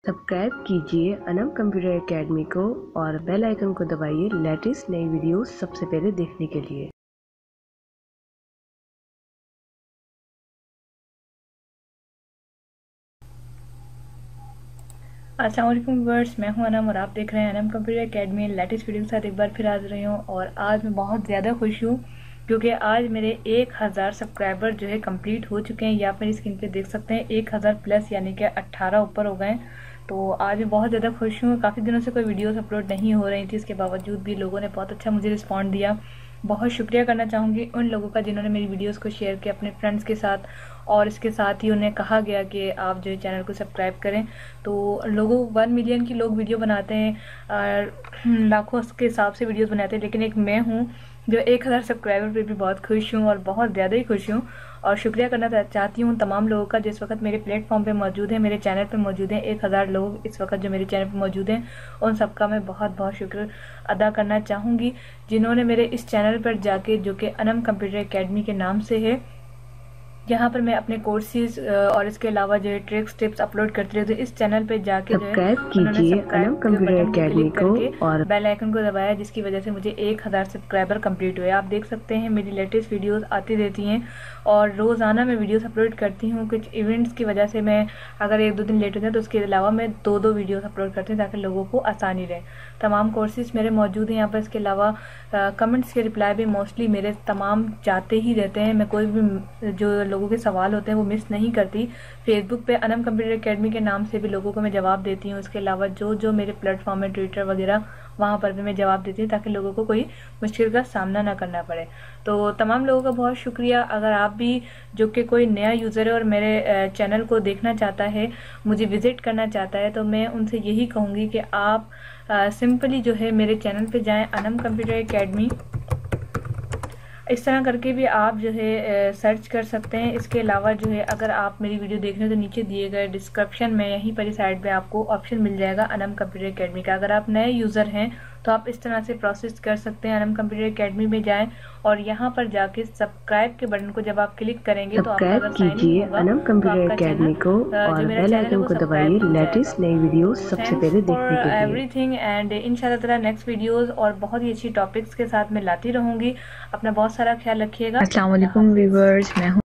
Subscribe कीजिए Anam computer academy को और बेल आइकन को दबाइए लेटेस्ट नई वीडियो सबसे पहले देखने के लिए। अस्सलाम वालेकुम व्यूअर्स, मैं हूं अनम और आप देख रहे हैं Anam computer academy latest video के साथ एक बार फिर हाजिर रही हूं। और आज मैं बहुत ज़्यादा खुश हूं क्योंकि आज मेरे 1000 सब्सक्राइबर जो है कंप्लीट हो चुके हैं। या आप मेरी स्क्रीन पे देख सकते हैं 1000 प्लस यानी कि 18 ऊपर हो गए। तो आज मैं बहुत ज़्यादा खुश हूँ। काफ़ी दिनों से कोई वीडियोस अपलोड नहीं हो रही थी, इसके बावजूद भी लोगों ने बहुत अच्छा मुझे रिस्पॉन्ड दिया। बहुत शुक्रिया करना चाहूँगी उन लोगों का जिन्होंने मेरी वीडियोस को शेयर किया अपने फ्रेंड्स के साथ, और इसके साथ ही उन्हें कहा गया कि आप जो है चैनल को सब्सक्राइब करें। तो लोगों 1 मिलियन की लोग वीडियो बनाते हैं, लाखों के हिसाब से वीडियोस बनाते हैं, लेकिन एक मैं हूँ जो 1000 सब्सक्राइबर पे भी बहुत खुश हूँ और बहुत ज़्यादा ही खुश हूँ। और शुक्रिया करना चाहती हूँ तमाम लोगों का जो इस वक्त मेरे प्लेटफॉर्म पे मौजूद है, मेरे चैनल पे मौजूद हैं। 1000 लोग इस वक्त जो मेरे चैनल पे मौजूद हैं, उन सबका मैं बहुत बहुत शुक्र अदा करना चाहूँगी जिन्होंने मेरे इस चैनल पर जाके, जो कि अनम कंप्यूटर एकेडमी के नाम से है, यहाँ पर मैं अपने कोर्सेज और इसके अलावा जो है ट्रिक्स टिप्स अपलोड करती रहती हूँ। इस चैनल पे जाके जो है उन्होंने सब्सक्राइब के बटन को क्लिक करके और बेल आइकन को दबाया, जिसकी वजह से मुझे 1000 सब्सक्राइबर कंप्लीट हुए। आप देख सकते हैं मेरी लेटेस्ट वीडियोस आती रहती हैं और रोज़ाना मैं वीडियोस अपलोड करती हूँ। कुछ इवेंट्स की वजह से मैं अगर 1-2 दिन लेट हो जाए तो उसके अलावा मैं 2-2 वीडियोस अपलोड करती हूँ ताकि लोगों को आसानी रहे। तमाम कोर्सेज मेरे मौजूद हैं यहाँ पर। इसके अलावा कमेंट्स के रिप्लाई भी मोस्टली मेरे तमाम जाते ही रहते हैं। मैं कोई भी जो लोगों के सवाल होते हैं वो मिस नहीं करती। फेसबुक पे अनम कंप्यूटर एकेडमी के नाम से भी लोगों को मैं जवाब देती हूँ। इसके अलावा जो मेरे प्लेटफॉर्म है ट्विटर वगैरह, वहाँ पर भी मैं जवाब देती हूँ ताकि लोगों को कोई मुश्किल का सामना ना करना पड़े। तो तमाम लोगों का बहुत शुक्रिया। अगर आप भी जो कि कोई नया यूज़र है और मेरे चैनल को देखना चाहता है, मुझे विज़िट करना चाहता है, तो मैं उनसे यही कहूँगी कि आप सिंपली जो है मेरे चैनल पे जाएं, अनम कंप्यूटर एकेडमी इस तरह करके भी आप जो है सर्च कर सकते हैं। इसके अलावा जो है अगर आप मेरी वीडियो देख रहे हो तो नीचे दिए गए डिस्क्रिप्शन में यहीं पर साइड पे आपको ऑप्शन मिल जाएगा अनम कंप्यूटर एकेडमी का। अगर आप नए यूज़र हैं तो आप इस तरह से प्रोसेस कर सकते हैं। अनम कंप्यूटर एकेडमी में जाएं और यहाँ पर जाके सब्सक्राइब के बटन को जब आप क्लिक करेंगे तो आपका अगर साइन इन होगा अनम कंप्यूटर एकेडमी को और बेल आइकन को दबाइए लेटेस्ट नई वीडियो सबसे पहले देखने के लिए। एवरीथिंग एंड इंशाल्लाह ताला नेक्स्ट वीडियोस और बहुत ही अच्छी टॉपिक्स के साथ मैं लाती रहूंगी। अपना बहुत सारा ख्याल रखिएगा। अस्सलाम वालेकुम व्यूअर्स, मैं हूं